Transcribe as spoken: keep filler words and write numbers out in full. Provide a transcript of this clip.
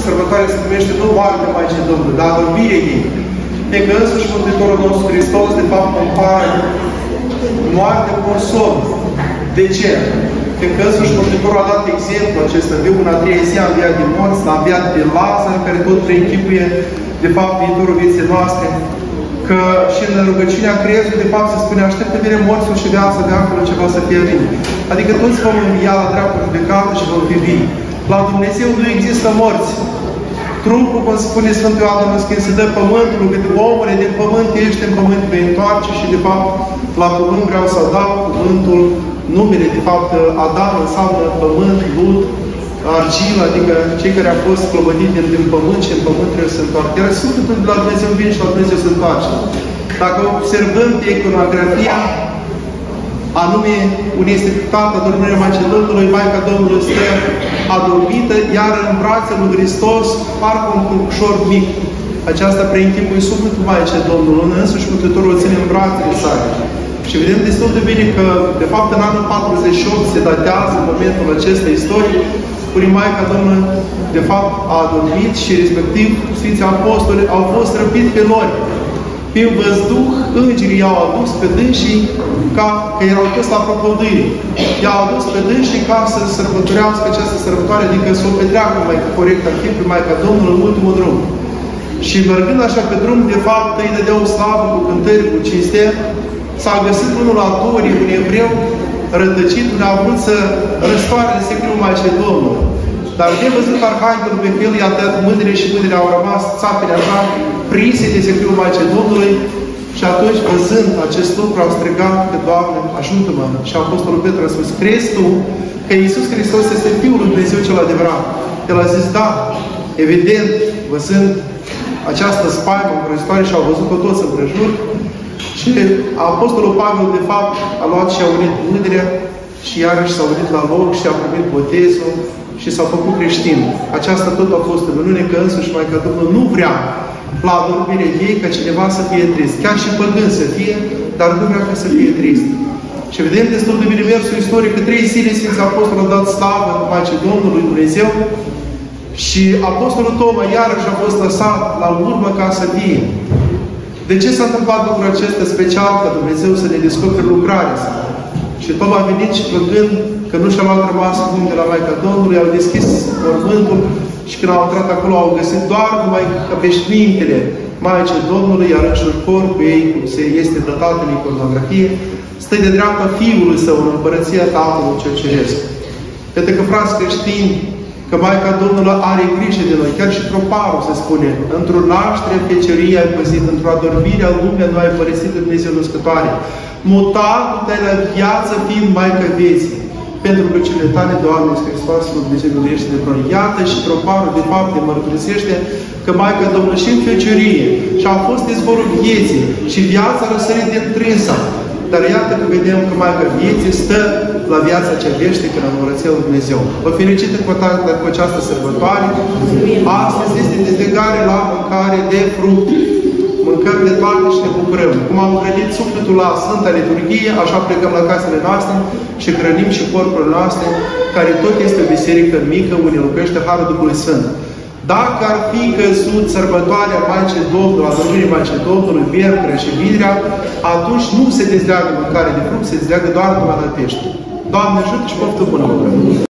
sărbătoare se numește nu moartea Maicii Domnului, dar adormirea ei. E că însuși Mântuitorul nostru Hristos, de fapt, compară moartea cu un somn. De ce? Că însuși Mântuitorul a dat exemplu acesta. Viu în a treia zi a înviat de morți, l-a înviat pe Lazar, care tot preînchipuie, de fapt, viitorul vieții noastre. Că și în rugăciunea Crezului, de fapt, se spune, așteptă bine morțul și viața de acolo ce va să fie vine. Adică toți vom învia la dreapta judecată și vom fi vii. La Dumnezeu nu există morți. Trupul, cum spune Sfântul Ioan Damaschin, se dă pământul, că omule din pământ ești, în pământ vei întoarce și, de fapt, la pământ vreau să adaug cuvântul, numele, de fapt, Adam înseamnă pământ, lut, argilă, adică cei care au fost clăbădiți din, din pământ și în pământ trebuie să se întoarcă. Iar Sfântul de la Dumnezeu vine și la Dumnezeu se întoarce. Dacă observăm pe iconografia, anume, unde este pictată adormirea Maicii Domnului, Maica Domnului stă adormită, iar în brațele lui Hristos parcă un crucușor mic. Aceasta preînchipui sufletul Maicii Domnului, în însuși Mântuitorul o ține în brațele sale. Și vedem destul de bine că, de fapt, în anul patruzeci și opt se datează în momentul acesta istoric, spune Maica Domnului, de fapt, a adormit și, respectiv, Sfinții Apostoli au fost răpiți pe nori. Pe văzduh, îngerii i-au adus pe dânsii, ca că erau toți la propăduire. I-au adus pe dânsii ca să sărbătorească această sărbătoare, adică să o petreacă mai corect ar fi pe Maica Domnului în ultimul drum. Și mergând așa pe drum, de fapt, îi dădeau slavă cu cântări, cu cinste. S-a găsit unul la Torii, un evreu rătăcit, unde a vrut să răstoare de secretul Maicii Domnului. Dar de văzut Arhanghelul pe fel, i-a dat mâinile și mâinile au rămas țapele așa, prinse de secretul Maicii Domnului. Și atunci, văzând acest lucru, au strigat că, Doamne, ajută-mă! Și Apostolul Petru a spus, crezi tu că Iisus Hristos este Fiul lui Dumnezeu cel adevărat? El a zis, da, evident, văzând această spaimă îngrozitoare și au văzut-o toți împrejur. Și Apostolul Pavel, de fapt, a luat și a unit mândrea și iarăși s-a unit la loc și a primit botezul și s-a făcut creștin. Aceasta tot a fost în minune, că însuși Maica Domnului nu vrea la adormirea ei ca cineva să fie trist. Chiar și păgân să fie, dar nu vrea ca să fie trist. Și vedem destul de bine versul istoric că trei zile Sfinții Apostoli au dat slavă Maicii Domnului Dumnezeu și Apostolul Toma iarăși a fost lăsat la urmă ca să vie. De ce s-a întâmplat lucrul acesta special ca Dumnezeu să ne descopere lucrarea sa? Și Toma a venit și plângând că nu și-a luat rămas cum de la Maica Domnului, au deschis mormântul și când au intrat acolo au găsit doar numai veșmintele Maicii Domnului, iar înșiși corpul ei, cum se este datat în iconografie, stă de dreapta Fiului Său în împărăția Tatălui Cel Ceresc. Iată că, frați creștini, că Maica Domnului are grijă de noi. Chiar și Proparul se spune, într-o naștere fecerie ai păzit, într-o adormire a lumea nu ai părăsit Dumnezeu născătoare. Mutat-te la viață fiind Maica vieții. Pentru că cele tale, Doamne, Hristos, Dumnezeu miluiește de noi. Iată și Proparul, de fapt, ne mărturisește că Maica Domnului și în fecerie și a fost izvorul vieții și viața răsărit din trânsa. Dar iată că vedem că Maica vieții stă la viața cea veșnică în Împărăția lui Dumnezeu. Vă felicită cu, cu această sărbătoare. Astăzi este dezlegare la mâncare de fructe. Mâncăm de toate și ne bucurăm. Cum am hrănit sufletul la Sfânta Liturghie, așa plecăm la casele noastre și hrănim și corpurile noastre, care tot este o biserică mică, unde locuiește Harul Duhului Sfânt. Dacă ar fi căzut sărbătoarea Maicii Domnului, adormirii Maicii Domnului, miercurea și vinerea, atunci nu se dezleagă mâncare de fruct, se dezleagă doar numai la pește. Doamne ajută și poftă bună!